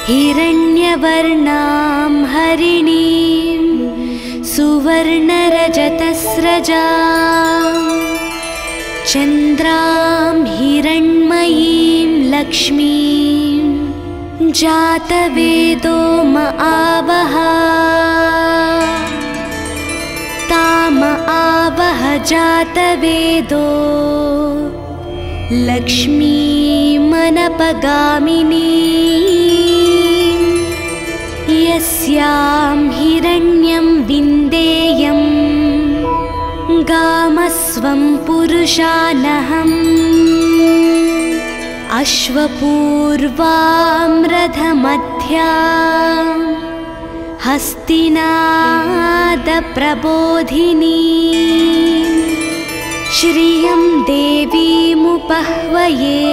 हिरण्यवर्णां हरिणीं सुवर्णरजतस्रजां चन्द्रां हिरण्मयीं लक्ष्मीं जातवेदो म आवह ताम आवह जातवेदो लक्ष्मीमनपगामिनी यस्यां हिरण्यं विन्देयं गामस्वं पुरुषानहम् अश्वपूर्वां रथमध्यां हस्तिनादप्रबोधिनी श्रियं देवीमुपह्वये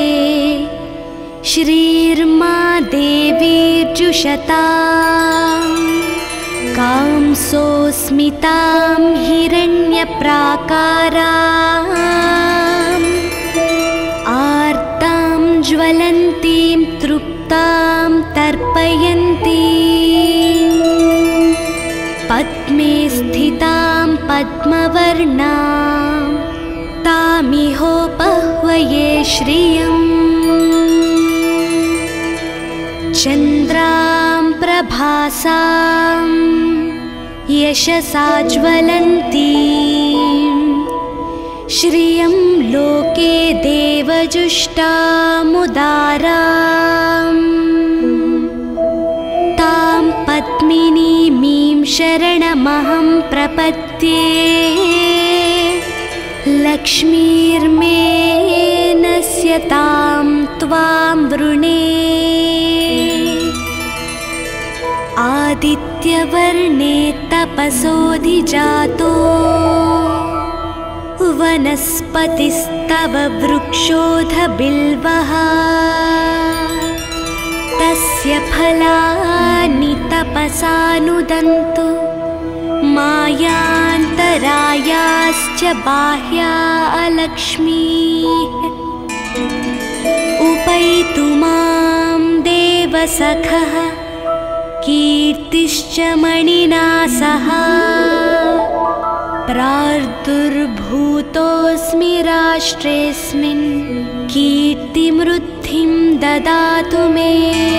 श्रीर्मा देवीर्जुषतां कांसोऽस्मितां हिरण्यप्राकाराम् आर्तां ज्वलन्तीं तृप्तां तर्पयन्तीं पद्मे स्थितां पद्मवर्णां तामिहोपह्वये श्रियम् चन्द्रां प्रभासां यशसा ज्वलन्तीं श्रियं लोके देवजुष्टामुदारां तां पद्मिनीमीं शरणमहं प्रपद्ये लक्ष्मीर्मे तां त्वां वृणे आदित्यवर्णे तपसोऽधिजातो वनस्पतिस्तव वृक्षोऽधबिल्वः तस्य फलानि तपसानुदन्तु मायान्तरायाश्च बाह्या अलक्ष्मीः उपैतु मां देवसखः कीर्तिश्च मणिना सह प्रार्दुर्भूतोऽस्मि राष्ट्रेऽस्मिन् कीर्तिमृद्धिं ददातु मे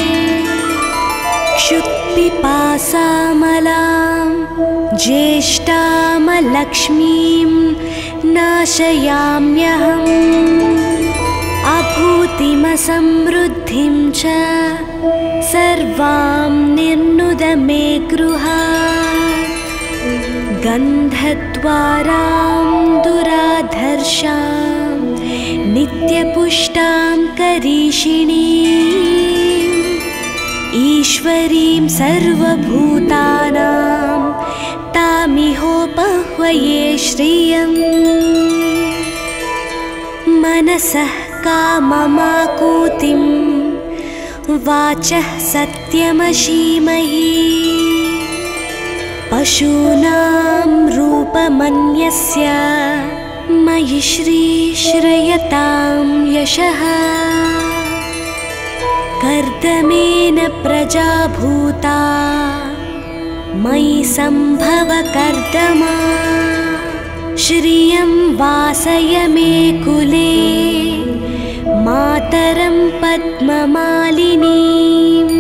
क्षुत्पिपासामलां ज्येष्ठामलक्ष्मीं नाशयाम्यहम् अभूतिमसमृद्धिं च सर्वां निर्नुद मे गृहात् गन्धद्वारां दुराधर्षां नित्यपुष्टां करीषिणीम् ईश्वरीं सर्वभूतानां तामिहोपह्वये श्रियम् मनसः काममाकूतिं वाचः सत्यमशीमहि पशूनां रूपमन्यस्य मयि श्रीश्रयतां यशः कर्दमेन प्रजा भूता मयि सम्भव कर्दमा श्रियं वासय मे कुले मातरं पद्ममालिनीम्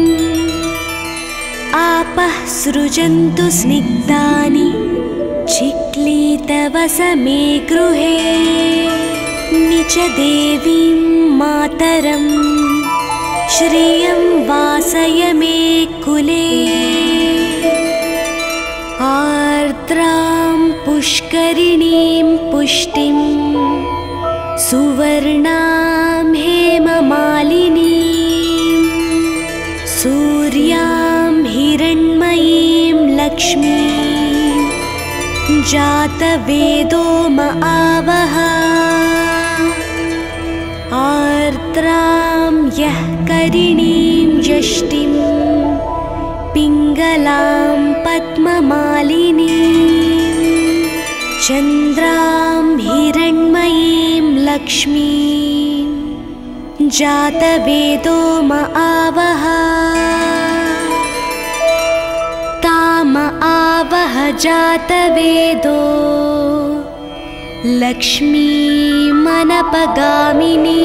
आपः सृजन्तु स्निग्धानि चिक्लीतवस मे गृहे निच देवीं मातरं श्रियं वासय मे कुले आर्द्रां पुष्करिणीं पुष्टिं सुवर्णां हेममालिनीं सूर्यां हिरण्मयीं लक्ष्मीं जातवेदो म आवह आर्द्रां यः करिणीं यष्टिं पिङ्गलां पद्ममालिनीं चन्द्रां हिरण्मयीं लक्ष्मीं जातवेदो म आवह। जातवेदो लक्ष्मीमनपगामिनी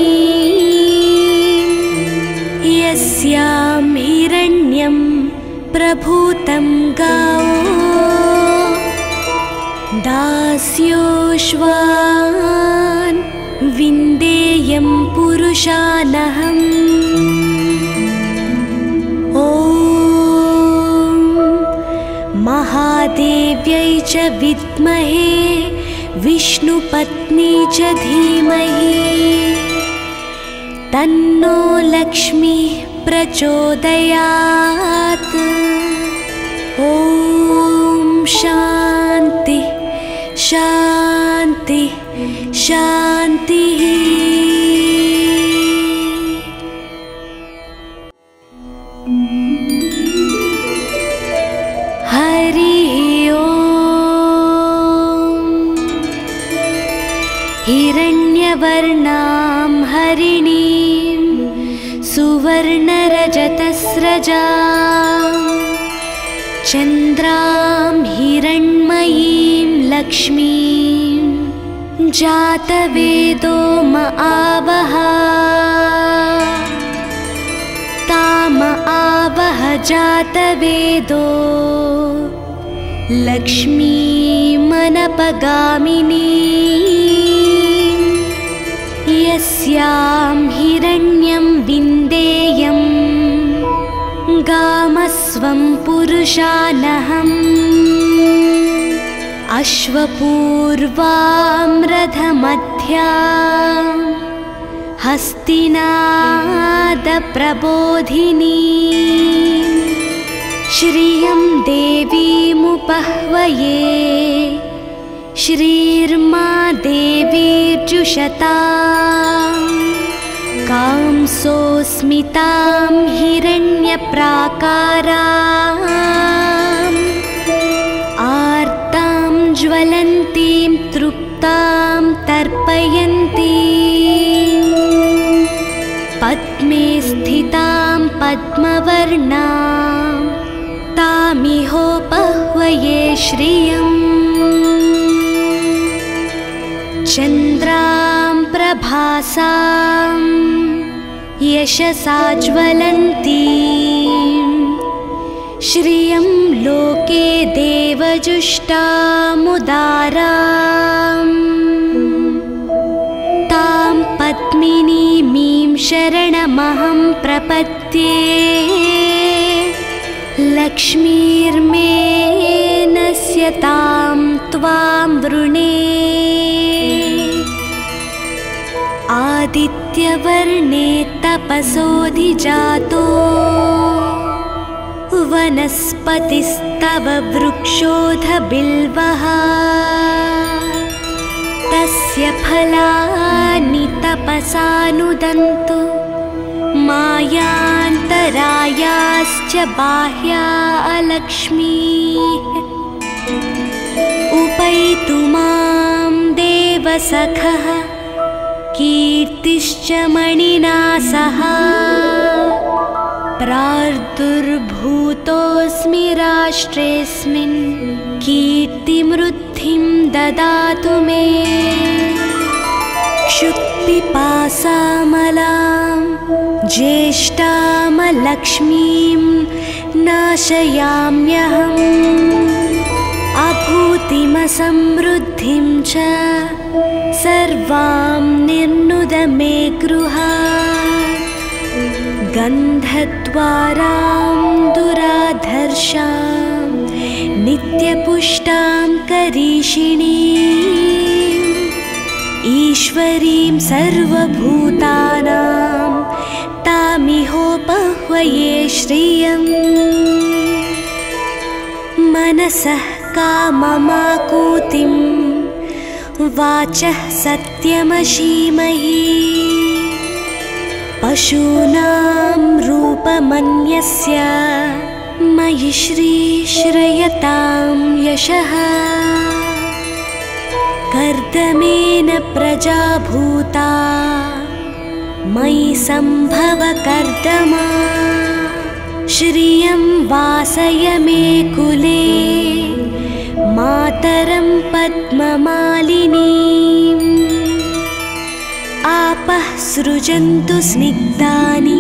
यस्यां हिरण्यं प्रभूतं गावो दास्योश्वान् विन्देयं पुरुषानहम्। ॐ महादेव्यै च विद्महे विष्णुपत्नी च धीमहि तन्नो लक्ष्मीः प्रचोदयात्। ॐ शान्ति शान्ति शान्तिः। हरिः ॐ। हिरण्यवर्णां हरिणीं सुवर्णरजतस्रजां चन्द्रां हिरण्मयीं लक्ष्मीं जातवेदो म आवह ताम आवह जातवेदो लक्ष्मीमनपगामिनी यस्यां हिरण्यं विन्देयं गामस्वं पुरुषानहम्। अश्वपूर्वां रथमध्यां हस्तिनादप्रबोधिनी श्रियं देवीमुपह्वये श्रीर्मा देवीर्जुषताम्। कांसोऽस्मितां हिरण्यप्राकाराम् आर्तां ज्वलन्तीं तृप्तां तर्पयन्तीं पद्मे स्थितां पद्मवर्णां तामिहोपह्वये श्रियम्। चन्द्रां प्रभासां यशसा ज्वलन्तीं श्रियं लोके देवजुष्टामुदारां तां पद्मिनीमीं शरणमहं प्रपद्ये लक्ष्मीर्मे नश्यतां त्वां वृणे। आदित्यवर्णे तपसोऽधिजातो वनस्पतिस्तव वृक्षोऽधबिल्वः तस्य फलानि तपसानुदन्तु मायान्तरायाश्च बाह्या लक्ष्मीः। उपैतु मां देवसखः कीर्तिश्च मणिना सह प्रार्दुर्भूतोऽस्मि राष्ट्रेऽस्मिन् कीर्तिमृद्धिं ददातु मे। क्षुत्पिपासामलां ज्येष्ठामलक्ष्मीं नाशयाम्यहम् अभूतिमसमृद्धिं च सर्वां निर्नुद मे गृहात्। गन्धद्वारां दुराधर्षां नित्यपुष्टां करीषिणीम् ईश्वरीं सर्वभूतानां तामिहोपह्वये श्रियम्। मनसः काममाकूतिं वाचः सत्यमशीमहि पशूनां रूपमन्यस्य मयि श्रीश्रयतां यशः। कर्दमेन प्रजा भूता मयि सम्भव कर्दमा श्रियं वासय मे कुले मातरं पद्ममालिनीम् आपः सृजन्तु स्निग्धानि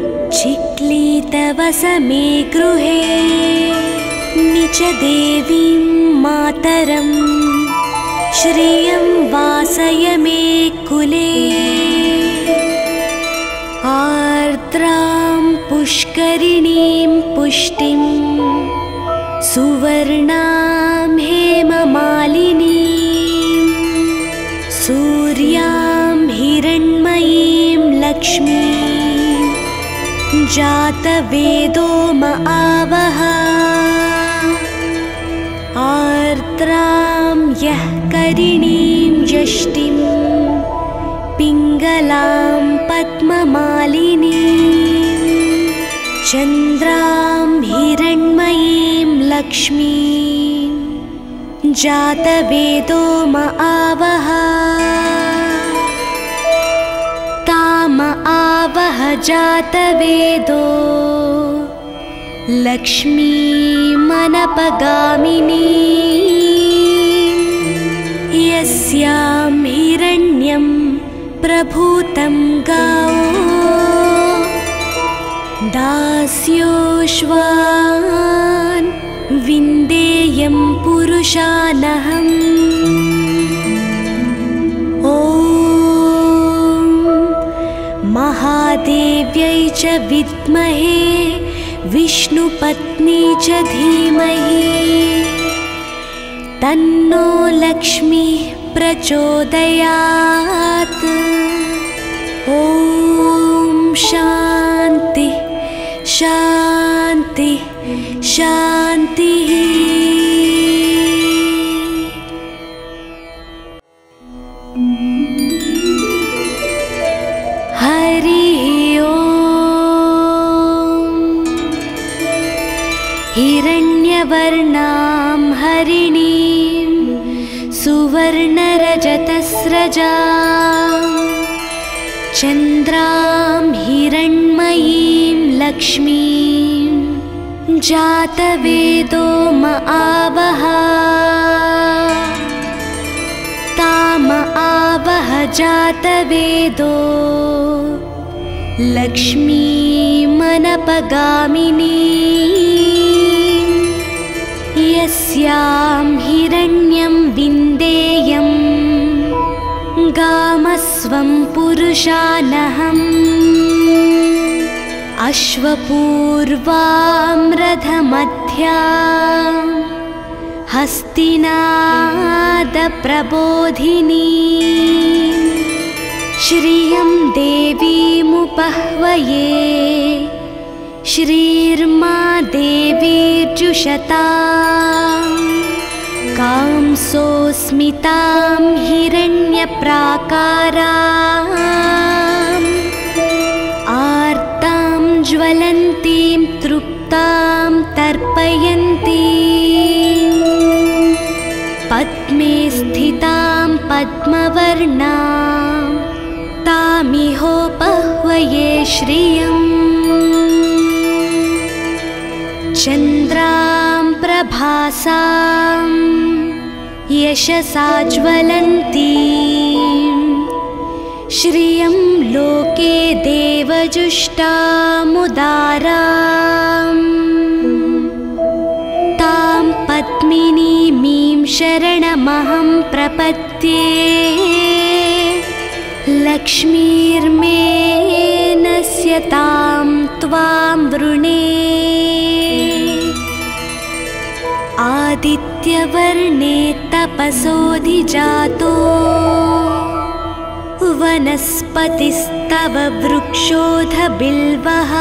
चिक्लीतवसमे गृहे निच देवीं मातरं श्रियं वासय मे कुले आर्द्रां पुष्करिणीं पुष्टिं सुवर्णां हेममालिनीं सूर्यां हिरण्मयीं लक्ष्मीं जातवेदो म आवह आर्द्रां यः करिणीं यष्टिं पिङ्गलां पद्ममालिनीं चन्द्रां हिरण्मयीं लक्ष्मीं जातवेदो म आवह ताम आवह जातवेदो लक्ष्मीमनपगामिनी यस्यां हिरण्यं प्रभूतं गावो दास्योश्वान् विन्देयं पुरुषानहम् ॐ महादेव्यै च विद्महे विष्णुपत्नी च धीमहि तन्नो लक्ष्मीः प्रचोदयात् ॐ शान्ति शान्ति शान्तिः हरिः ॐ हिरण्यवर्णां हरिणीं सुवर्णरजतस्रजां चन्द्रां हिरण्मयीं लक्ष्मीं जातवेदो म आवह ताम आवह जातवेदो लक्ष्मीमनपगामिनी यस्यां हिरण्यं विन्देयं गामस्वं पुरुषानहम् अश्वपूर्वां रथमध्यां हस्तिनादप्रबोधिनी श्रियं देवीमुपह्वये श्रीर्मा देवीर्जुषता कांसोऽस्मितां हिरण्यप्राकाराम् आर्तां ज्वलन्तीं तृप्तां तर्पयन्तीं पद्मे स्थितां पद्मवर्णां तामिहोपह्वये श्रियम् चन्द्रां प्रभासां यशसा ज्वलन्तीं श्रियं लोके देवजुष्टामुदाराम् तां पद्मिनीमीं शरणमहं प्रपद्ये लक्ष्मीर्मेनस्यतां त्वां वृणे आदित्यवर्णे तपसोऽधिजातो वनस्पतिस्तव वृक्षोऽधबिल्वः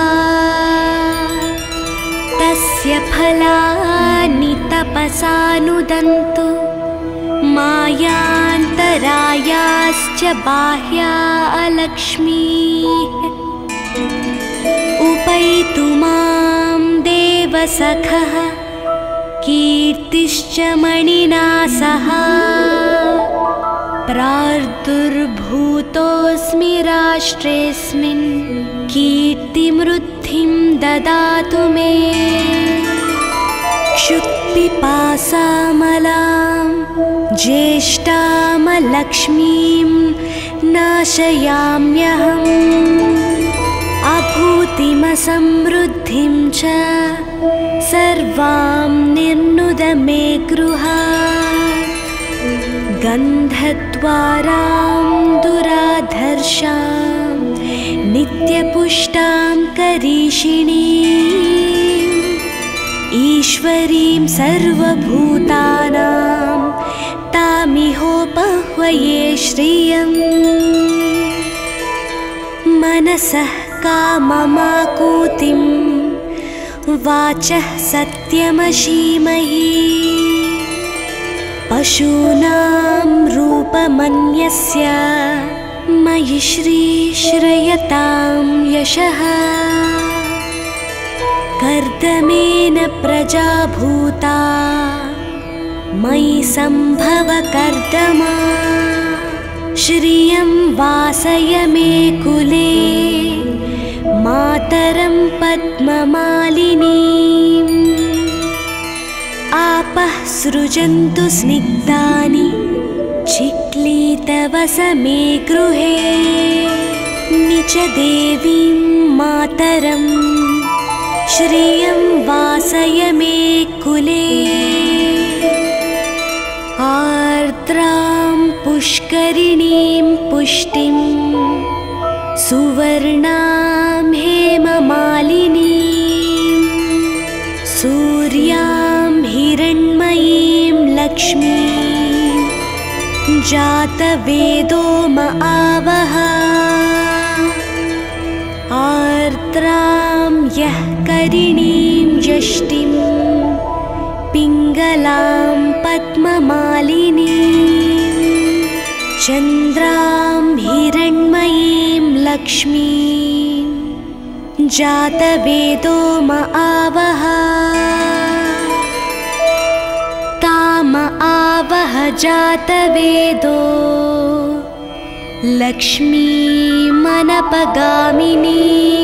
तस्य फलानि तपसानुदन्तु मायान्तरायाश्च बाह्या अलक्ष्मीः उपैतु मां देवसखः कीर्तिश्च मणिना सह प्रार्दुर्भूतोऽस्मि राष्ट्रेऽस्मिन् कीर्तिमृद्धिं ददातु मे क्षुत् पिपासामलां ज्येष्ठामलक्ष्मीं नाशयाम्यहम् अभूतिमसमृद्धिं च सर्वां निर्नुद मे गृहात् गन्धद्वारां दुराधर्षां नित्यपुष्टां करीषिणीम् ईश्वरीं सर्वभूतानां तामिहोपह्वये श्रियम् मनसः काममाकूतिं वाचः सत्यमशीमहि पशूनां रूपमन्यस्य मयि श्रीश्रयतां यशः कर्दमेन प्रजा भूता मयि सम्भव कर्दमा श्रियं वासय मे कुले मातरं पद्ममालिनीम् आपः सृजन्तु स्निग्धानि चिक्लीतवस मे गृहे निच देवीं मातरं श्रियं वासय मे कुले आर्द्रां पुष्करिणीं पुष्टिं सुवर्णां हेममालिनीं सूर्यां हिरण्मयीं लक्ष्मीं जातवेदो म आवह आर्द्रां यः करिणीं यष्टिं पिङ्गलां पद्ममालिनीं चन्द्रां हिरण्मयीं लक्ष्मीं जातवेदो म आवह ताम आवह जातवेदो लक्ष्मीमनपगामिनी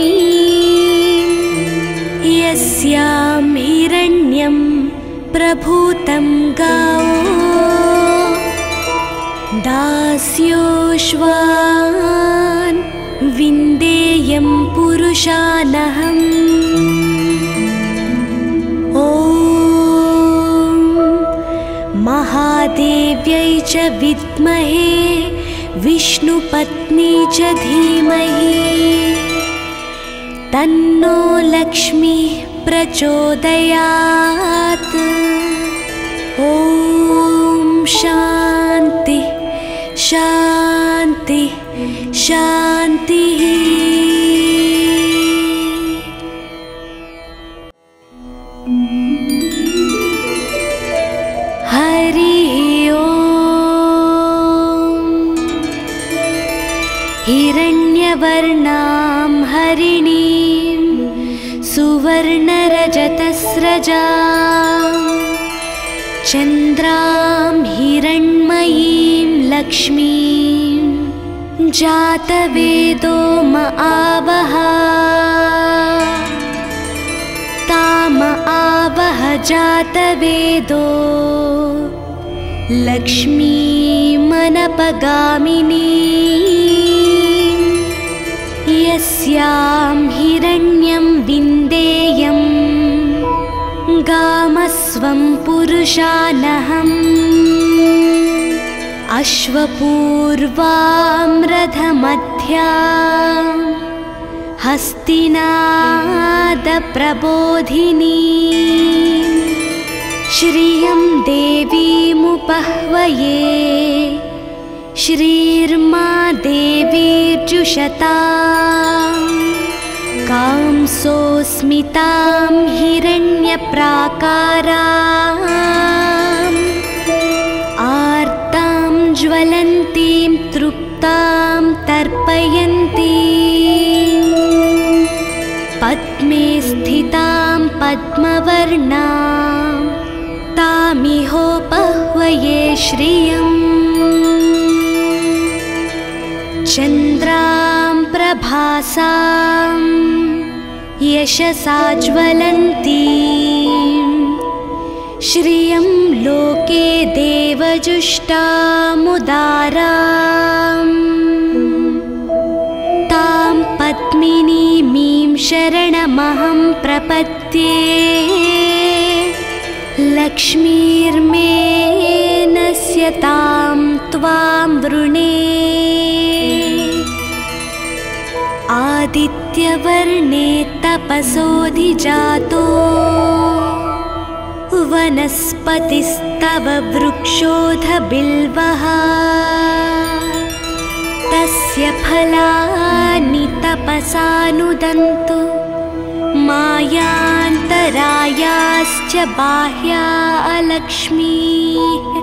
यस्यां हिरण्यं प्रभूतं गावो दास्योश्वान् विन्देयं पुरुषानहम् ॐ महादेव्यै च विद्महे विष्णुपत्नी च धीमहि तन्नो लक्ष्मीः प्रचोदयात् ॐ शान्ति शान्ति शान्तिः हरिः ॐ हिरण्यवर्णां हरिणीं सुवर्णरजतस्रजां चन्द्रां हिरण्मयीं लक्ष्मीं जातवेदो म आवह ताम आवह जातवेदो लक्ष्मीमनपगामिनी यस्यां हिरण्यं विन्देयं गामस्वं पुरुषानहम् अश्वपूर्वां रथमध्यां हस्तिनादप्रबोधिनी श्रियं देवीमुपह्वये श्रीर्मा देवीर्जुषतां कांसोऽस्मितां हिरण्यप्राकाराम् आर्तां ज्वलन्तीं तृप्तां तर्पयन्तीं पद्मे स्थितां पद्मवर्णां तामिहोपह्वये श्रियम् चन्द्रां प्रभासां यशसा ज्वलन्तीं श्रियं लोके देवजुष्टामुदाराम् तां पद्मिनीमीं शरणमहं प्रपद्ये लक्ष्मीर्मे नश्यतां त्वां वृणे आदित्यवर्णे तपसोऽधिजातो वनस्पतिस्तव वृक्षोऽधबिल्वः तस्य फलानि तपसानुदन्तु मायान्तरायाश्च बाह्या अलक्ष्मीः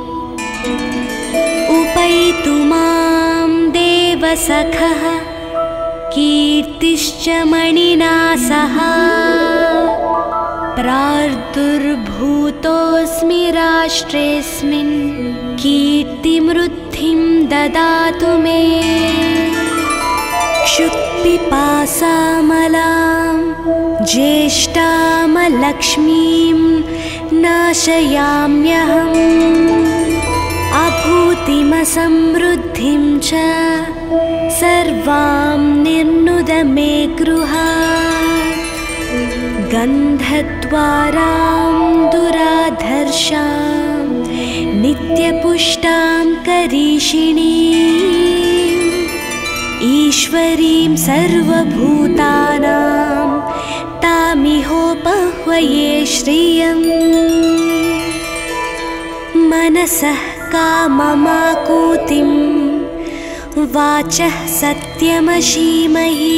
उपैतु मां देवसखः कीर्तिश्च मणिना सह प्रार्दुर्भूतोऽस्मि राष्ट्रेऽस्मिन् कीर्तिमृद्धिं ददातु मे क्षुत्पिपासामलां ज्येष्ठामलक्ष्मीं नाशयाम्यहम् अभूतिमसमृद्धिं च सर्वां निर्नुद मे गृहात् गन्धद्वारां दुराधर्षां नित्यपुष्टां करीषिणीम् ईश्वरीं सर्वभूतानां तामिहोपह्वये श्रियम् मनसः काममाकूतिं वाचः सत्यमशीमहि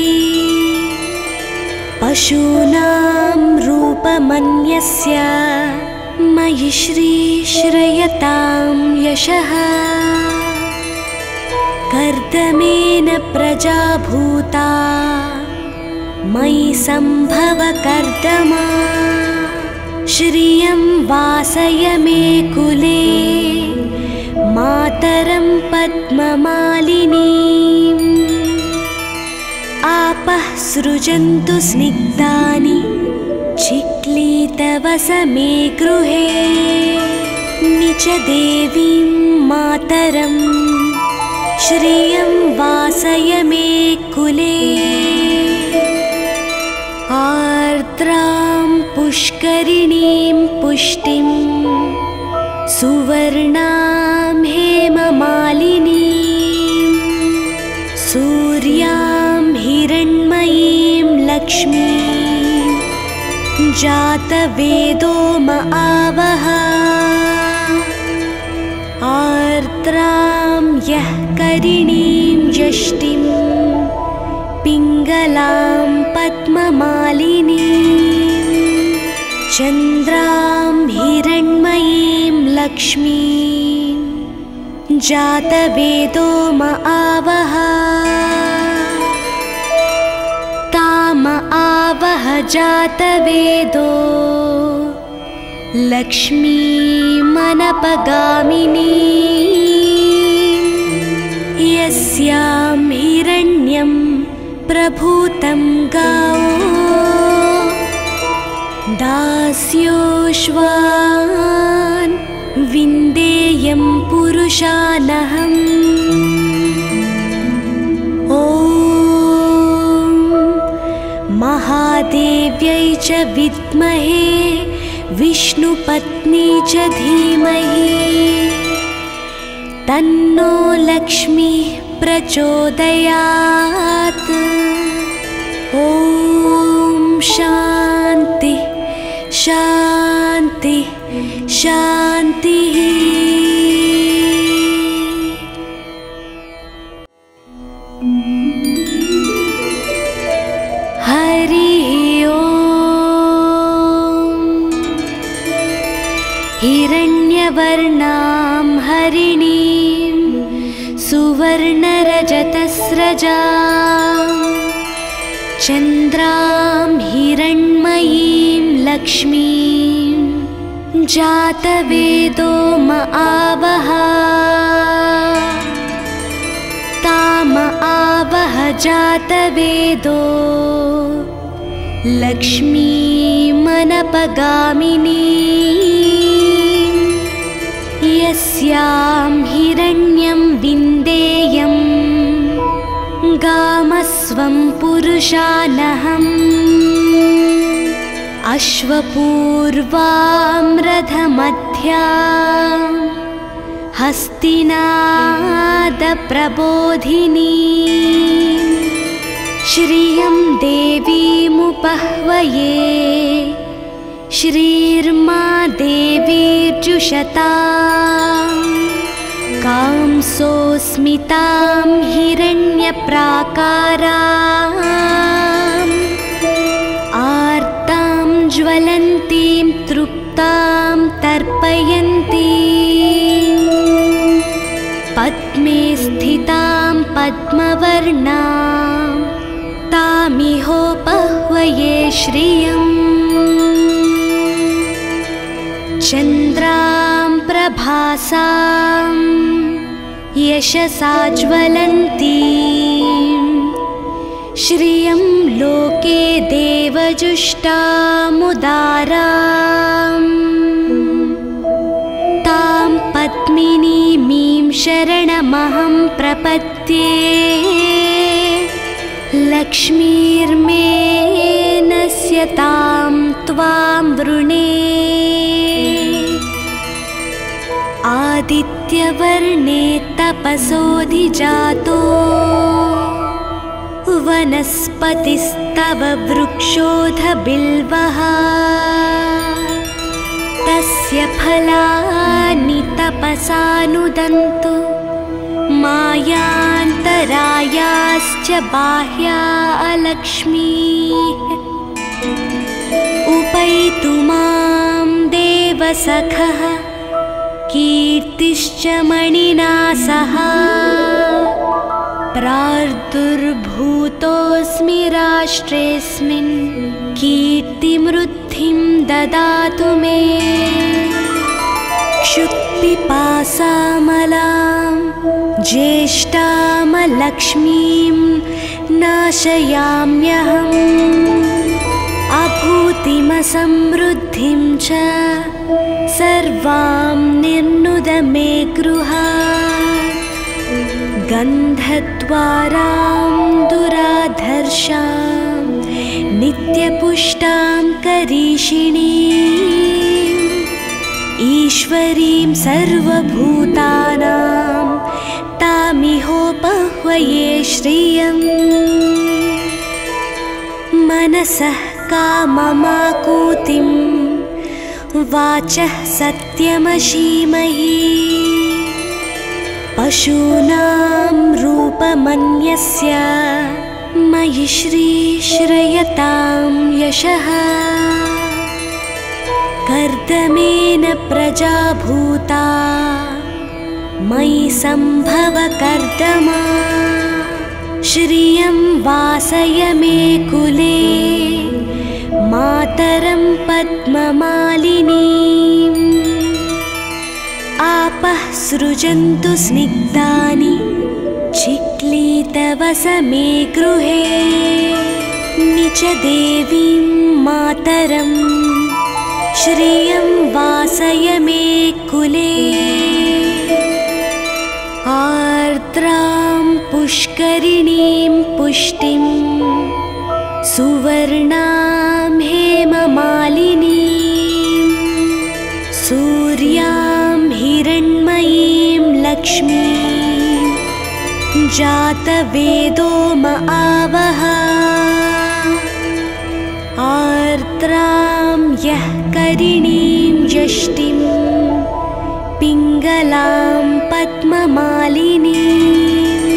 पशूनां रूपमन्यस्य मयि श्रीश्रयतां यशः कर्दमेन प्रजा भूता मयि सम्भव कर्दमा श्रियं वासय मे कुले मातरं पद्ममालिनीम् आपः सृजन्तु स्निग्धानि चिक्लीतवस मे गृहे निच देवीं मातरं श्रियं वासय मे कुले आर्द्रां पुष्करिणीं पुष्टिं सुवर्णां हेममालिनीं सूर्यां हिरण्मयीं लक्ष्मीं जातवेदो म आवह आर्द्रां यः करिणीं यष्टिं पिङ्गलां पद्ममालिनीं चन्द्रां हिरण्मयीं लक्ष्मीं जातवेदो म आवह ताम आवह जातवेदो लक्ष्मीमनपगामिनी यस्यां हिरण्यं प्रभूतं गावो दास्योश्वान् विन्देयं पुरुषानहम् ॐ महादेव्यै च विद्महे विष्णुपत्नी च धीमहि तन्नो लक्ष्मीः प्रचोदयात् ॐ शान्ति शान्ति शान्तिः हरिः ॐ हिरण्यवर्णां हरिणीं सुवर्णरजतस्रजां चन्द्रां हिरण्मयीं लक्ष्मीं जातवेदो म आवह ताम आवह जातवेदो लक्ष्मीमनपगामिनी यस्यां हिरण्यं विन्देयं गामस्वं पुरुषानहम् अश्वपूर्वां रथमध्यां हस्तिनादप्रबोधिनी श्रियं देवीमुपह्वये श्रीर्मा देवीर्जुषता कांसोऽस्मितां हिरण्यप्राकाराम् आर्तां ज्वलन्तीं तृप्तां तर्पयन्तीं पद्मे स्थितां पद्मवर्णां तामिहोपह्वये श्रियम् चन्द्रां प्रभासां यशसा ज्वलन्तीं श्रियं लोके देवजुष्टामुदाराम् तां पद्मिनीमीं शरणमहं प्रपद्ये लक्ष्मीर्मेनस्य तां त्वां वृणे आदित्यवर्णे तपसोऽधिजातो वनस्पतिस्तव वृक्षोऽधबिल्वः तस्य फलानि तपसानुदन्तु मायान्तरायाश्च बाह्या अलक्ष्मीः उपैतु मां देवसखः कीर्तिश्च मणिना सह प्रार्दुर्भूतोऽस्मि राष्ट्रेऽस्मिन् कीर्तिमृद्धिं ददातु मे क्षुत्पिपासामलां ज्येष्ठामलक्ष्मीं नाशयाम्यहम् अभूतिमसमृद्धिं च सर्वां निर्नुद मे गृहात् गन्धद्वारां दुराधर्षां नित्यपुष्टां करीषिणीम् ईश्वरीं सर्वभूतानां तामिहोपह्वये श्रियम् मनसः काममाकूतिं वाचः सत्यमशीमहि पशूनां रूपमन्यस्य मयि श्रीश्रयतां यशः कर्दमेन प्रजा भूता मयि सम्भव कर्दमा श्रियं वासय मे कुले मातरं पद्ममालिनीम् आपः सृजन्तु स्निग्धानि चिक्लीतवस मे गृहे निच देवीं मातरं श्रियं वासय मे कुले आर्द्रां पुष्करिणीं पुष्टिं सुवर्णां हेममालिनीं सूर्यां हिरण्मयीं लक्ष्मीं जातवेदो म आवह आर्द्रां यः करिणीं यष्टिं पिङ्गलां पद्ममालिनीं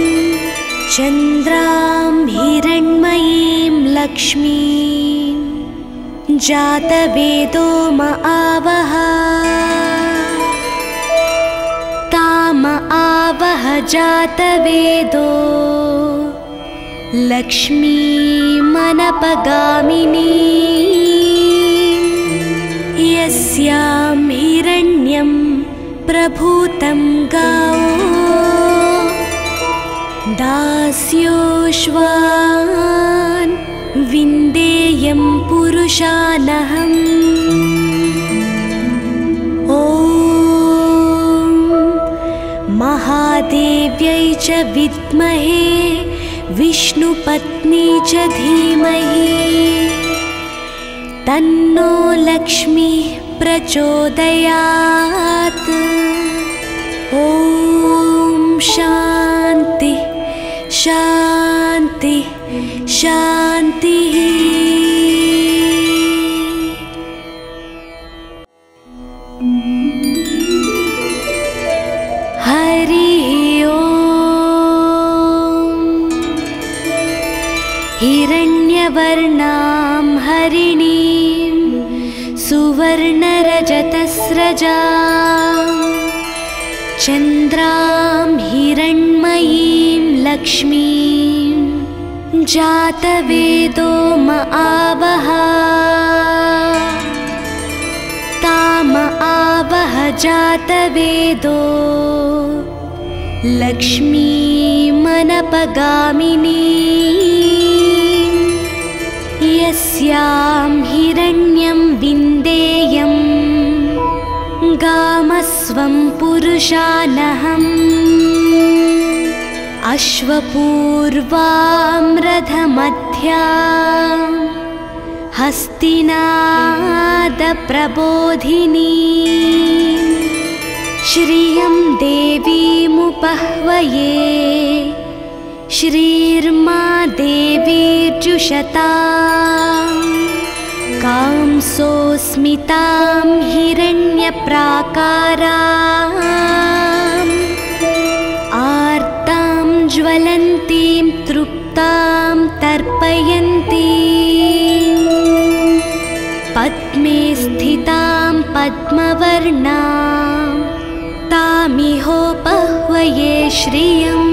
चन्द्रां हिरण्मयीं लक्ष्मीं जातवेदो म आवह ताम आवह जातवेदो लक्ष्मीमनपगामिनी यस्यां हिरण्यं प्रभूतं गावो दास्योश्वान् विन्देयं पुरुषानहम् ॐ देव्यै च विद्महे विष्णुपत्नी च धीमहि तन्नो लक्ष्मीः प्रचोदयात्। ॐ शान्ति शान्ति शान्तिः। हरिः ॐ। हिरण्यवर्णां हरिणीं सुवर्णरजतस्रजां चन्द्रां हिरण्मयीं लक्ष्मीं जातवेदो महावः ताम आवह जातवेदो लक्ष्मीमनपगामिनी यस्यां हिरण्यं विन्देयं गामस्वं पुरुषानहम् अश्वपूर्वां रथमध्यां हस्तिनादप्रबोधिनी श्रियं देवीमुपह्वये श्रीर्मा देवीर्जुषताम् कांसोऽस्मितां हिरण्यप्राकाराम् आर्तां ज्वलन्तीं तृप्तां तर्पयन्तीं पद्मे स्थितां पद्मवर्णां तामिहोपह्वये श्रियम्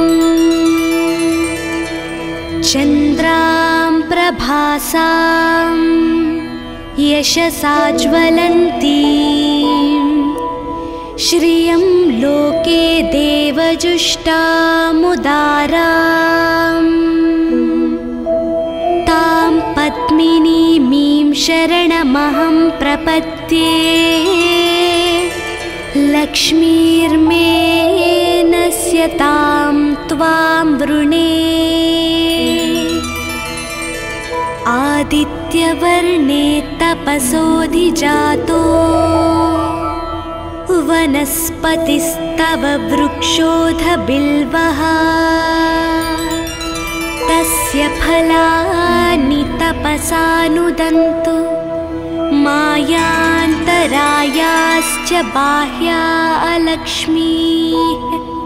चन्द्रां प्रभासां यशसा ज्वलन्तीं श्रियं लोके देवजुष्टामुदाराम् तां पद्मिनीमीं शरणमहं प्रपद्ये लक्ष्मीर्मेनस्यतां त्वां वृणे आदित्यवर्णे तपसोऽधिजातो वनस्पतिस्तव वृक्षोऽधबिल्वः तस्य फलानि तपसानुदन्तु मायान्तरायाश्च बाह्या अलक्ष्मीः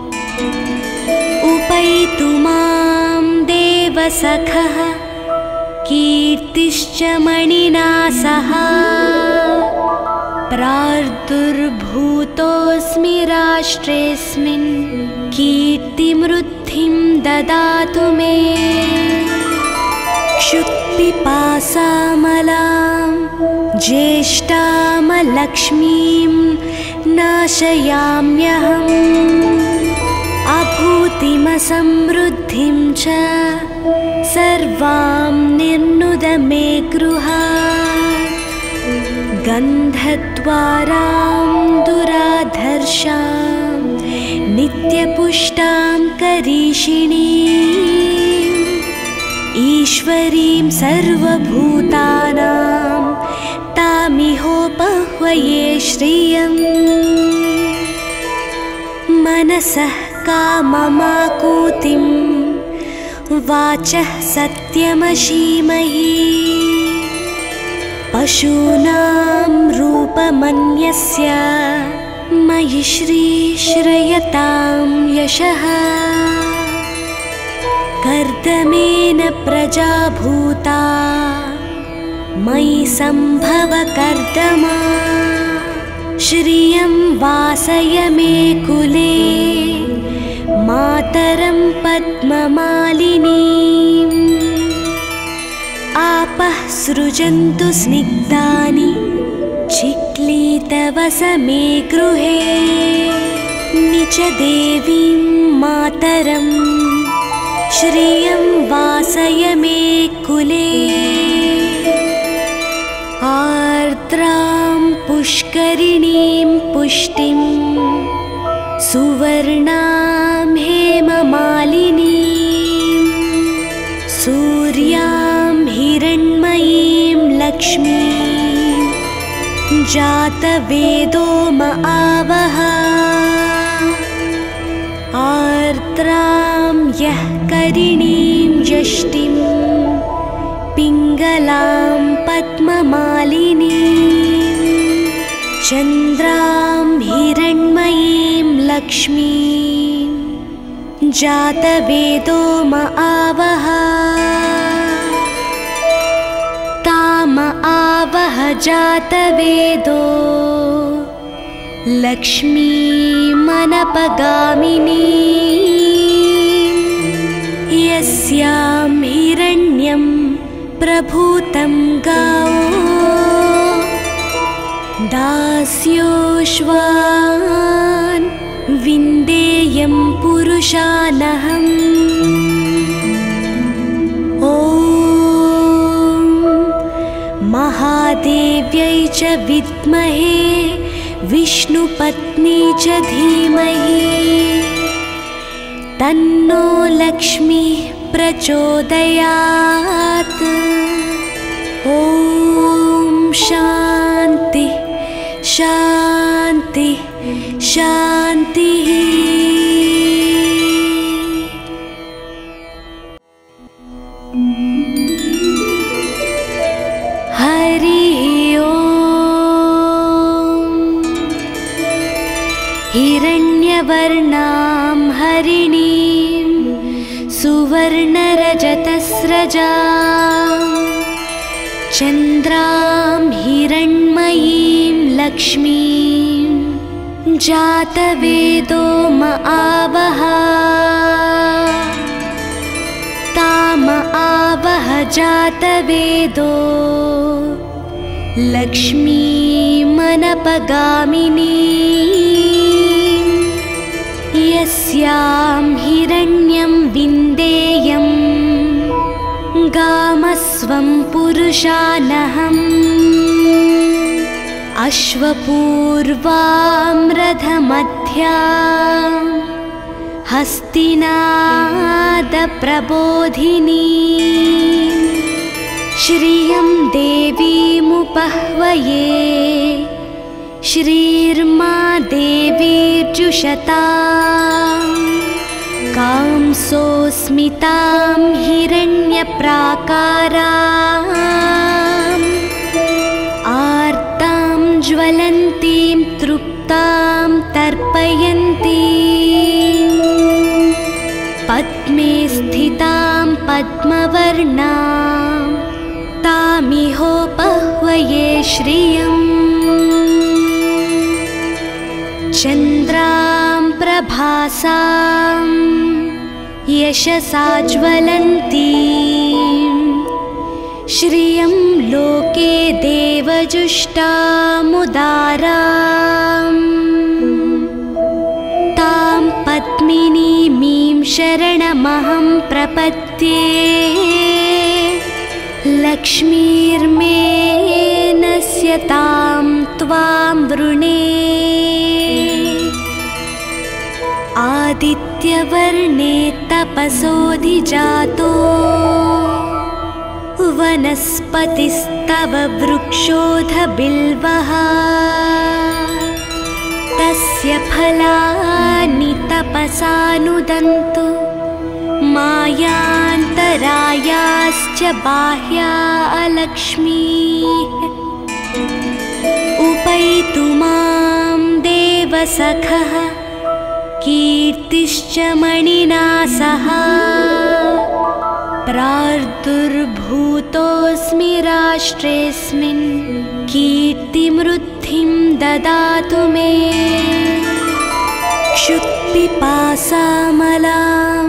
उपैतु मां देवसखः कीर्तिश्च मणिना सह प्रार्दुर्भूतोऽस्मि राष्ट्रेऽस्मिन् कीर्तिमृद्धिं ददातु मे क्षुत्पिपासामलां ज्येष्ठामलक्ष्मीं नाशयाम्यहम् अभूतिमसमृद्धिं च सर्वां निर्नुद मे गृहात् गन्धद्वारां दुराधर्षां नित्यपुष्टां करीषिणीम् ईश्वरीं सर्वभूतानां तामिहोपह्वये श्रियम् मनसः काममाकूतिं वाचः सत्यमशीमहि पशूनां रूपमन्यस्य मयि श्रीश्रयतां यशः कर्दमेन प्रजा भूता मयि सम्भव कर्दमा श्रियं वासय मे कुले मातरं पद्ममालिनीम् आपः सृजन्तु स्निग्धानि चिक्लीतवस मे गृहे निच देवीं मातरं श्रियं वासय मे कुले आर्द्रां पुष्करिणीं पुष्टिं सुवर्णां पद्ममालिनीं सूर्यां हिरण्मयीं लक्ष्मीं जातवेदो म आवह आर्द्रां यः करिणीं यष्टिं पिङ्गलां पद्ममालिनीं चन्द्रां हिरण्मयीं लक्ष्मीं जातवेदो म आवह ताम आवह जातवेदो लक्ष्मीमनपगामिनी यस्यां हिरण्यं प्रभूतं गावो दास्योश्वान् विन्देयं पुरुषानहम् ॐ महादेव्यै च विद्महे विष्णुपत्नी च धीमहि तन्नो लक्ष्मीः प्रचोदयात् ॐ शान्ति शान्ति शान्तिः। हरिः ॐ। हिरण्यवर्णां हरिणीं सुवर्णरजतस्रजां चन्द्रां हिरण्मयीं लक्ष्मीं जातवेदो म आवह ताम आवह जातवेदो लक्ष्मीमनपगामिनी यस्यां हिरण्यं विन्देयं गामस्वं पुरुषानहम् अश्वपूर्वां रथमध्यां हस्तिनादप्रबोधिनी श्रियं देवीमुपह्वये श्रीर्मा देवीर्जुषतां कांसोऽस्मितां हिरण्यप्राकाराम् आर्तां ज्वलन्तीं तृप्तां तर्पयन्तीं पद्मे स्थितां पद्मवर्णां तामिहोपह्वये श्रियम् चन्द्रां प्रभासां यशसा ज्वलन्तीं श्रियं लोके देवजुष्टामुदारां तां पद्मिनीमीं शरणमहं प्रपद्ये लक्ष्मीर्मे नश्यतां त्वां वृणे आदित्यवर्णे तपसोऽधिजातो वनस्पतिस्तव वृक्षोऽधबिल्वः तस्य फलानि तपसानुदन्तु मायान्तरायाश्च बाह्या लक्ष्मीः उपैतु मां देवसखः कीर्तिश्च मणिना सह प्रार्दुर्भूतोऽस्मि राष्ट्रेऽस्मिन् कीर्तिमृद्धिं ददातु मे क्षुत्पिपासामलां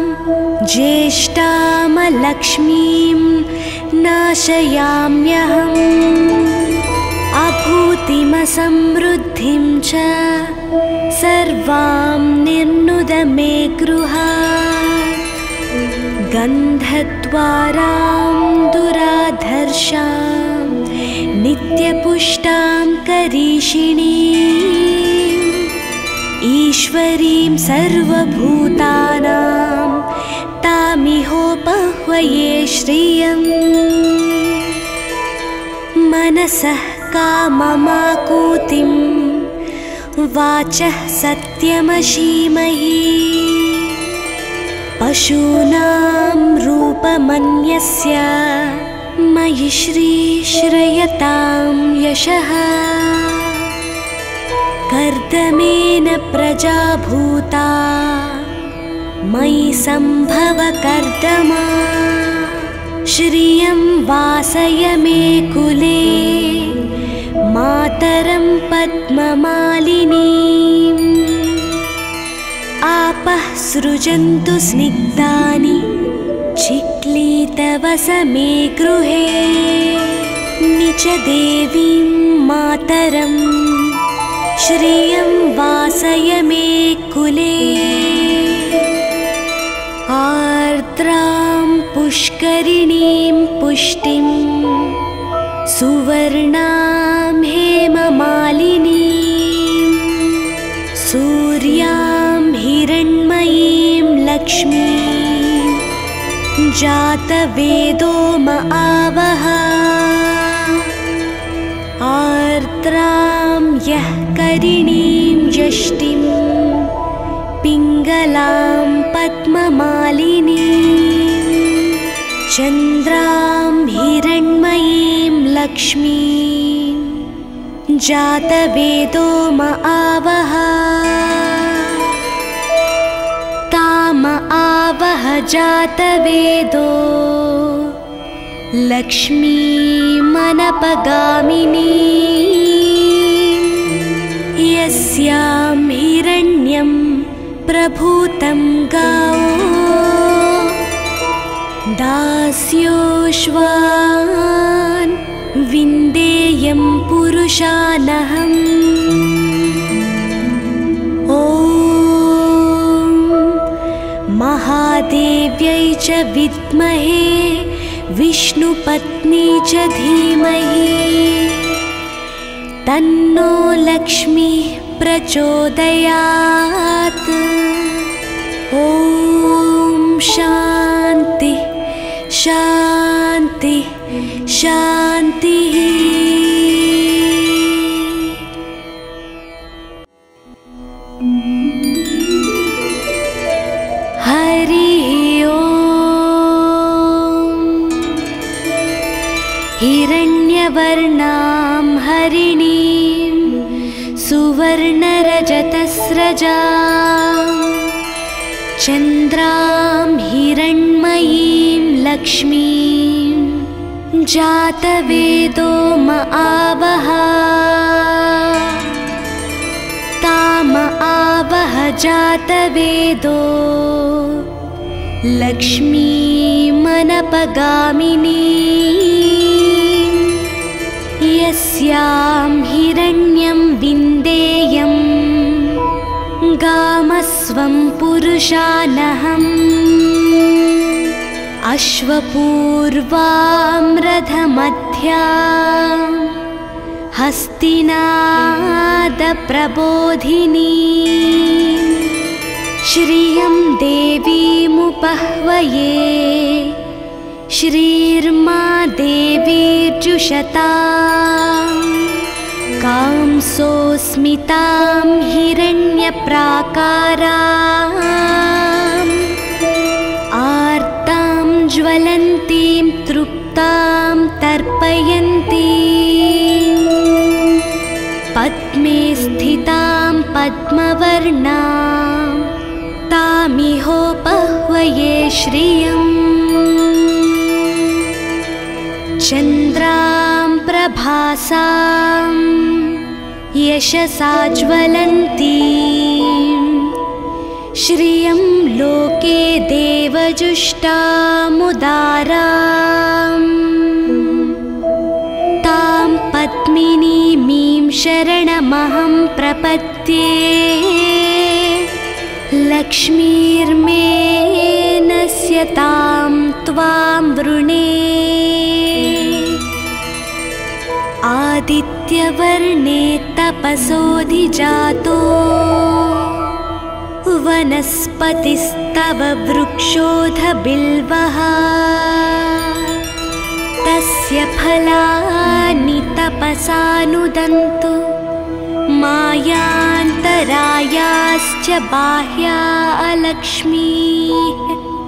ज्येष्ठामलक्ष्मीं नाशयाम्यहम् अभूतिमसमृद्धिं च सर्वां निर्नुद मे गृहात् गन्धद्वारां दुराधर्षां नित्यपुष्टां करीषिणीं ईश्वरीं सर्वभूतानां तामिहोपह्वये श्रियम् मनसः काममाकूतिं वाचः सत्यमशीमहि पशूनां रूपमन्यस्य मयि श्रीश्रयतां यशः कर्दमेन प्रजा भूता मयि सम्भव कर्दमा श्रियं वासय मे कुले मातरं पद्ममालिनीम् आपः सृजन्तु स्निग्धानि चिक्लीतवस मे गृहे निच देवीं मातरं श्रियं वासय मे कुले आर्द्रां पुष्करिणीं पुष्टिं सुवर्णां हेममालिनीं सूर्यां हिरण्मयीं लक्ष्मीं जातवेदो म आवह आर्द्रां यः करिणीं यष्टिं पिङ्गलां पद्ममालिनीं चन्द्रां हिरण्मयीं लक्ष्मीं जातवेदो म आवह ताम आवह जातवेदो लक्ष्मीमनपगामिनी यस्यां हिरण्यं प्रभूतं गावो दास्योश्वान् विन्देयं पुरुषानहम् ॐ महादेव्यै च विद्महे विष्णुपत्नी च धीमहि तन्नो लक्ष्मीः प्रचोदयात् ॐ शान्ति शान्ति शान्तिः हरिः ॐ हिरण्यवर्णां हरिणीं सुवर्णरजतस्रजां चन्द्रां हिरण्मयीं लक्ष्मीं जातवेदो म आवह ताम आवह जातवेदो लक्ष्मीमनपगामिनी यस्यां हिरण्यं विन्देयं गामस्वं पुरुषानहम् अश्वपूर्वां रथमध्यां हस्तिनादप्रबोधिनी श्रियं देवीमुपह्वये श्रीर्मा देवीर्जुषता कांसोऽस्मितां हिरण्यप्राकाराम् आर्तां ज्वलन्तीं तृप्तां तर्पयन्तीं पद्मे स्थितां पद्मवर्णां तामिहोपह्वये श्रियम् चन्द्रां प्रभासां यशसा ज्वलन्तीं श्रियं लोके देवजुष्टामुदाराम् तां पद्मिनीमीं शरणमहं प्रपद्ये लक्ष्मीर्मेनस्य तां त्वां वृणे आदित्यवर्णे तपसोऽधिजातो वनस्पतिस्तव वृक्षोऽथ बिल्वः तस्य फलानि तपसानुदन्तु मायान्तरायाश्च बाह्या अलक्ष्मीः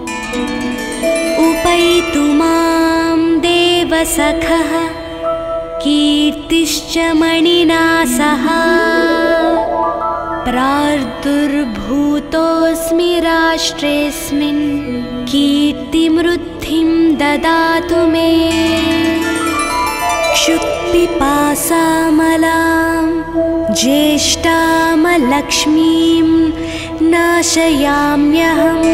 उपैतु मां देवसखः कीर्तिश्च मणिना सह प्रार्दुर्भूतोऽस्मि राष्ट्रेऽस्मिन् कीर्तिमृद्धिं ददातु मे क्षुत्पिपासामलां ज्येष्ठामलक्ष्मीं नाशयाम्यहम्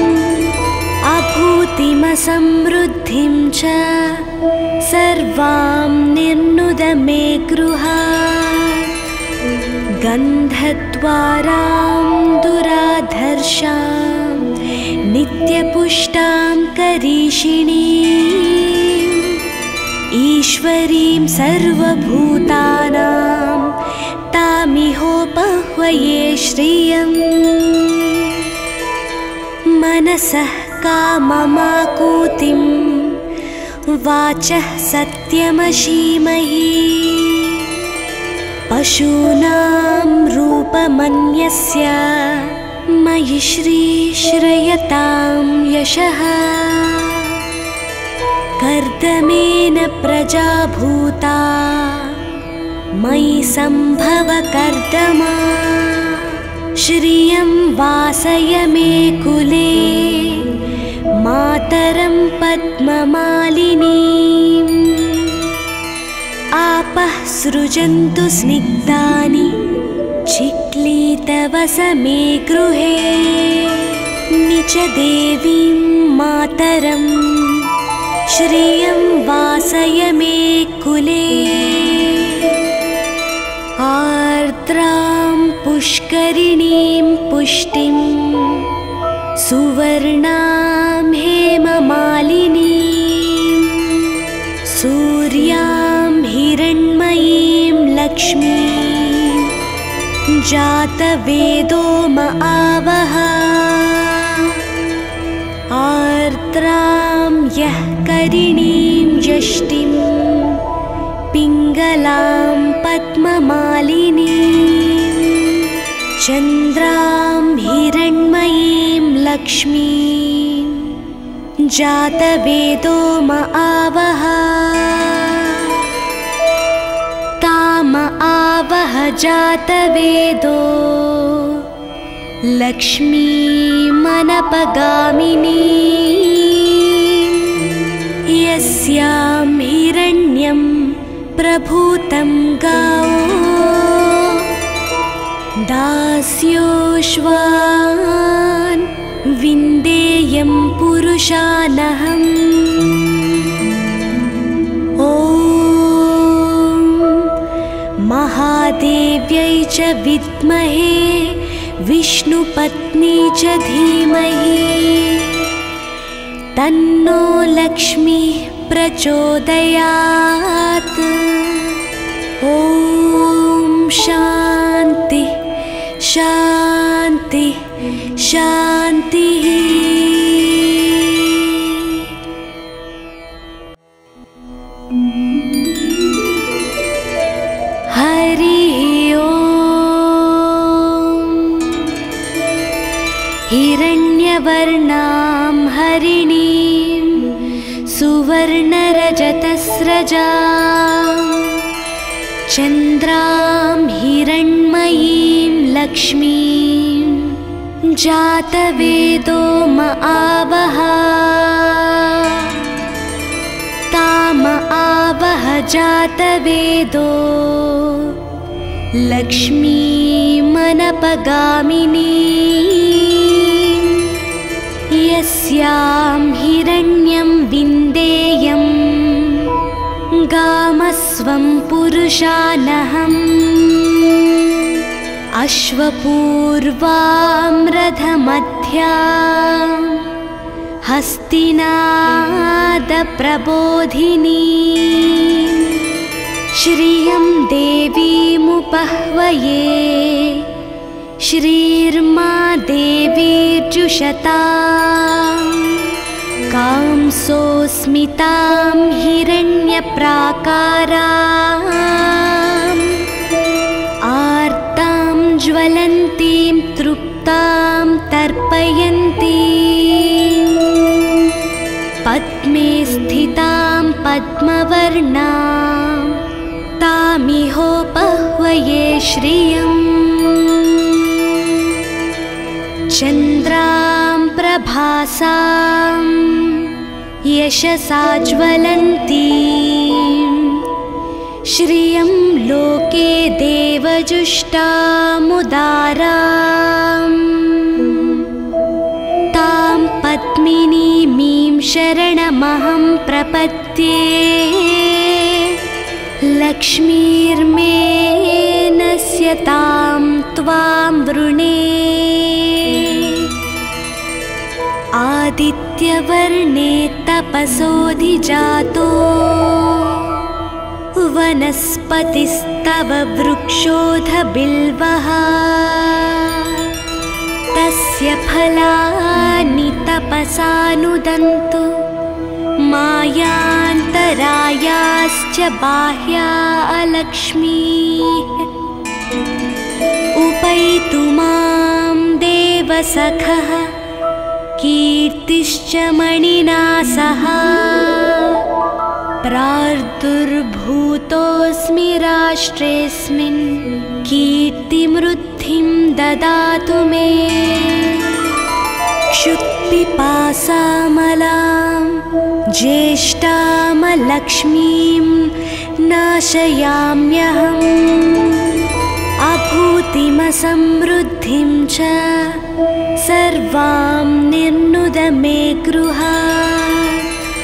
अभूतिमसमृद्धिं च सर्वां निर्नुद मे गृहात् गन्धद्वारां दुराधर्षां नित्यपुष्टां करीषिणीम् ईश्वरीं सर्वभूतानां तामिहोपह्वये श्रियम् मनसः काममाकूतिं वाचः सत्यमशीमहि पशूनां रूपमन्यस्य मयि श्रीश्रयतां यशः कर्दमेन प्रजा भूता मयि सम्भव कर्दमा श्रियं वासय मे कुले मातरं पद्ममालिनीम् आपः सृजन्तु स्निग्धानि चिक्लीतवस मे गृहे निच देवीं मातरं श्रियं वासय मे कुले आर्द्रां पुष्करिणीं पुष्टिं सुवर्णां हेममालिनीं सूर्यां हिरण्मयीं लक्ष्मीं जातवेदो म आवह आर्द्रां यः करिणीं यष्टिं पिङ्गलां पद्ममालिनीं चन्द्रां हिरण्मयीं लक्ष्मीं जातवेदो म आवह ताम आवह जातवेदो लक्ष्मीमनपगामिनी यस्यां हिरण्यं प्रभूतं गावो दास्योश्वान् विन्देयं पुरुषानहम् ॐ महादेव्यै च विद्महे विष्णुपत्नी च धीमहि तन्नो लक्ष्मीः प्रचोदयात् ॐ शान्ति शान्ति शान्तिः हरिः ॐ हिरण्यवर्णां हरिणीं सुवर्णरजतस्रजां चन्द्रां हिरण्मयीं लक्ष्मीं जातवेदो म आवह ताम आवह जातवेदो लक्ष्मीमनपगामिनी यस्यां हिरण्यं विन्देयं गामस्वं पुरुषानहम् अश्वपूर्वां रथमध्यां हस्तिनादप्रबोधिनी श्रियं देवीमुपह्वये श्रीर्मा देवीर्जुषता कांसोऽस्मितां हिरण्यप्राकाराम् आर्तां ज्वलन्तीं तृप्तां तर्पयन्तीं पद्मे स्थितां पद्मवर्णां तामिहोपह्वये श्रियम् चन्द्रां प्रभासां यशसा ज्वलन्तीं श्रियं लोके देवजुष्टामुदारां तां पद्मिनीमीं शरणमहं प्रपद्ये लक्ष्मीर्मे नश्यतां त्वां वृणे आदित्यवर्णे तपसोऽधिजातो वनस्पतिस्तव वृक्षोऽधबिल्वः तस्य फलानि तपसानुदन्तु मायान्तरायाश्च बाह्या अलक्ष्मीः उपैतु मां देवसखः कीर्तिश्च मणिना सह प्रार्दुर्भूतोऽस्मि राष्ट्रेऽस्मिन् कीर्तिमृद्धिं ददातु मे क्षुत्पिपासामलां ज्येष्ठामलक्ष्मीं नाशयाम्यहम् अभूतिमसमृद्धिं च सर्वां निर्नुद मे गृहात्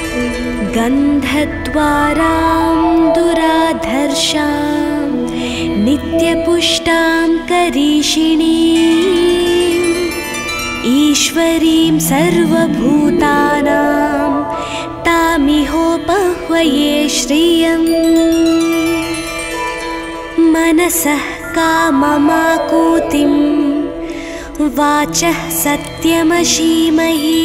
गन्धद्वारां दुराधर्षां नित्यपुष्टां करीषिणीम् ईश्वरीं सर्वभूतानां तामिहोपह्वये श्रियम् मनसः काममाकूतिं वाचः सत्यमशीमहि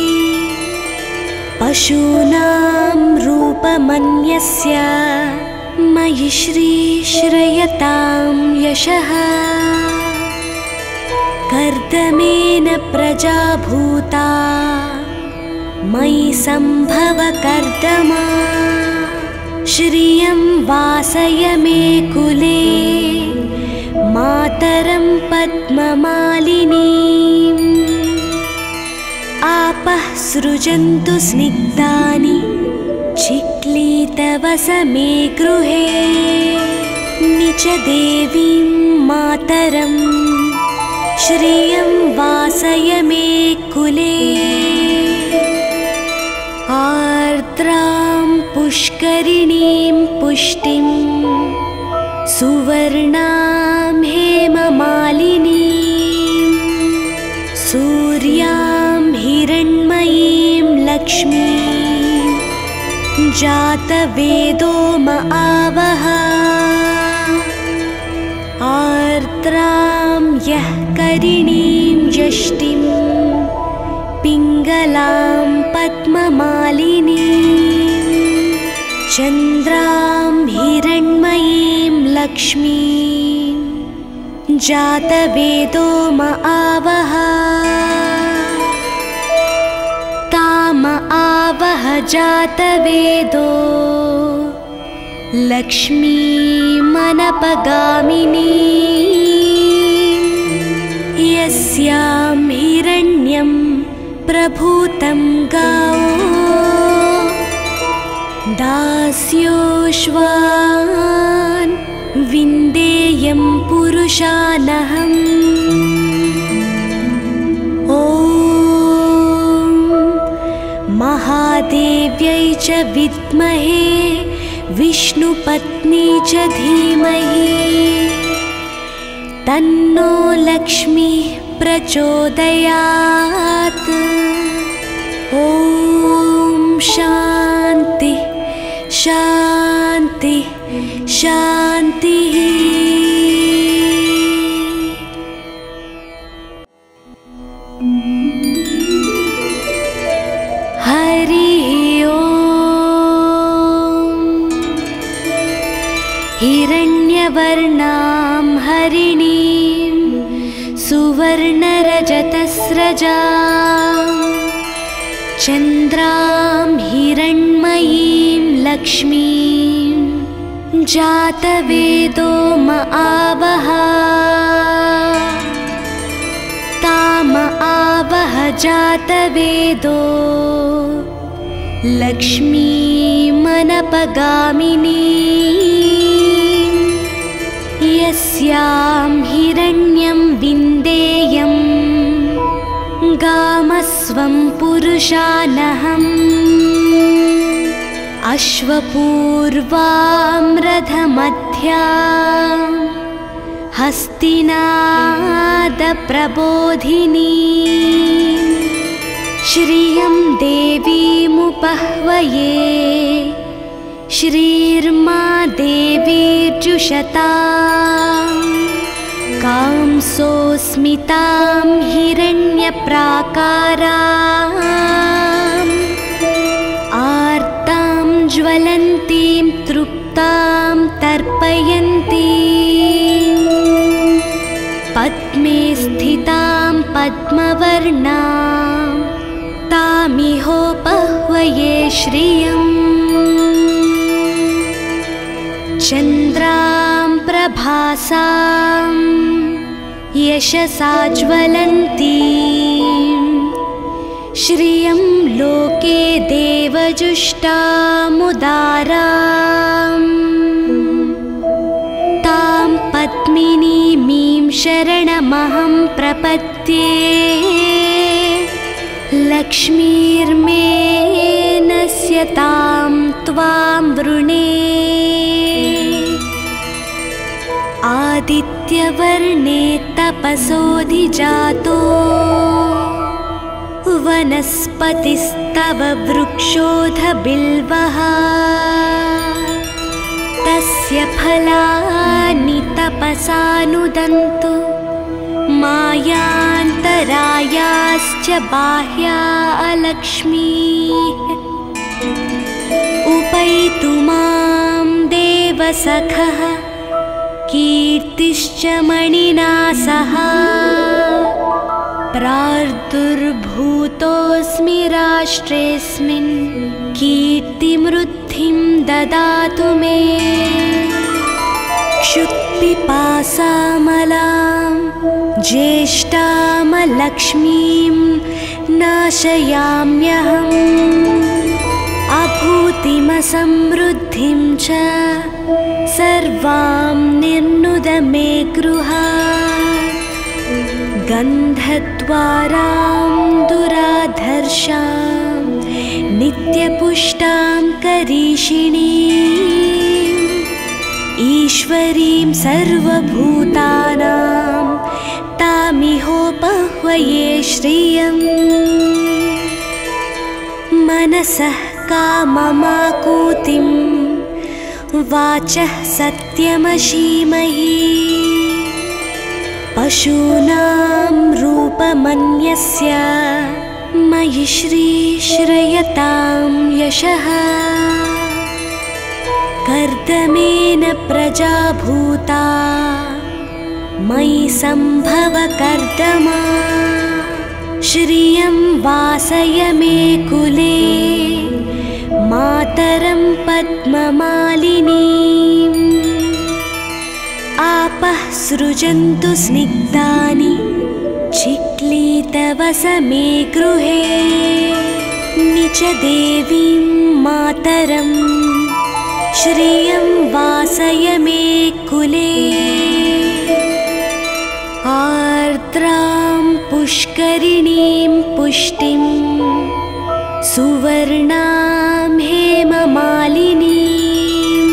पशूनां रूपमन्यस्य मयि श्रीश्रयतां यशः कर्दमेन प्रजा भूता मयि सम्भव कर्दमा श्रियं वासय मे कुले मातरं पद्ममालिनीम् आपः सृजन्तु स्निग्धानि चिक्लीतवस मे गृहे निच देवीं मातरं श्रियं वासय मे कुले आर्द्रां पुष्करिणीं पुष्टिं सुवर्णां हेममालिनीं सूर्यां हिरण्मयीं लक्ष्मीं जातवेदो म आवह आर्द्रां यः करिणीं यष्टिं पिङ्गलां पद्ममालिनीं चन्द्रां हिरण्मयीं लक्ष्मीं जातवेदो म आवह ताम आवह जातवेदो लक्ष्मीमनपगामिनी यस्यां हिरण्यं प्रभूतं गावो दास्योश्वान् विन्देयं पुरुषानहम् ॐ महादेव्यै च विद्महे विष्णुपत्नी च धीमहि तन्नो लक्ष्मीः प्रचोदयात् ॐ शान्ति शान्ति शान्तिः। आदित्यवर्णां हरिणीं सुवर्णरजतस्रजां चन्द्रां हिरण्मयीं लक्ष्मीं जातवेदो म आवह ताम आवह जातवेदो लक्ष्मीमनपगामिनी यस्यां हिरण्यं विन्देयं गामस्वं पुरुषानहम् अश्वपूर्वां रथमध्यां हस्तिनादप्रबोधिनी श्रियं देवीमुपह्वये श्रीर्मा देवीर्जुषतां कांसोऽस्मितां हिरण्यप्राकाराम् आर्तां ज्वलन्तीं तृप्तां तर्पयन्तीं पद्मे स्थितां पद्मवर्णां तामिहोपह्वये श्रियम् चन्द्रां प्रभासां यशसा ज्वलन्तीं श्रियं लोके देवजुष्टामुदाराम् तां पद्मिनीमीं शरणमहं प्रपद्ये लक्ष्मीर्मेनस्य तां त्वां वृणे आदित्यवर्णे तपसोऽधिजातो वनस्पतिस्तव वृक्षोऽध बिल्वः तस्य फलानि तपसानुदन्तु मायान्तरायाश्च बाह्या अलक्ष्मीः उपैतु मां देवसखः कीर्तिश्च मणिना सह प्रार्दुर्भूतोऽस्मि राष्ट्रेऽस्मिन् कीर्तिमृद्धिं ददातु मे क्षुत्पिपासामलां ज्येष्ठामलक्ष्मीं नाशयाम्यहम् अभूतिमसमृद्धिं च सर्वां निर्नुद मे गृहात् गन्धद्वारां दुराधर्षां नित्यपुष्टां करीषिणीम् ईश्वरीं सर्वभूतानां तामिहोपह्वये श्रियम् मनसः काममाकूतिं वाचः सत्यमशीमहि पशूनां रूपमन्यस्य मयि श्रीश्रयतां यशः कर्दमेन प्रजा भूता मयि सम्भव कर्दमा श्रियं वासय मे कुले मातरं पद्ममालिनीम् आपः सृजन्तु स्निग्धानि चिक्लीतवस मे गृहे निच देवीं मातरं श्रियं वासय मे कुले आर्द्रां पुष्करिणीं पुष्टिं सुवर्णां हेममालिनीं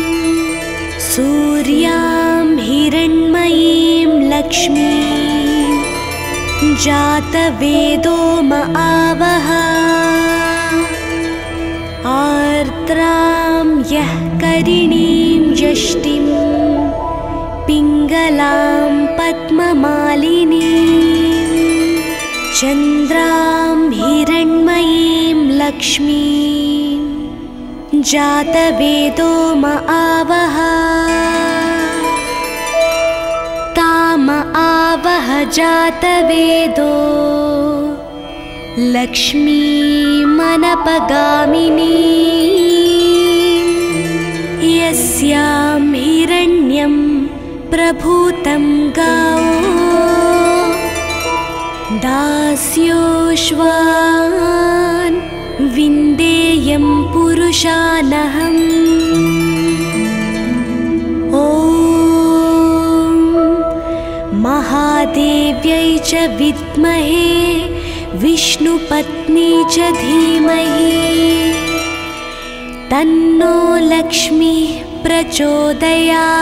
सूर्यां हिरण्मयीं लक्ष्मीं जातवेदो म आवह आर्द्रां यः करिणीं यष्टिं पिङ्गलां पद्ममालिनीं चन्द्रां हिरण्मयीं लक्ष्मीं जातवेदो म आवह आवह जातवेदो लक्ष्मीमनपगामिनी यस्यां हिरण्यं प्रभूतं गावो दास्योश्वान् विन्देयं पुरुषानहम् ॐ महादेव्यै च विद्महे विष्णुपत्नी च धीमहि तन्नो लक्ष्मी प्रचोदयात्।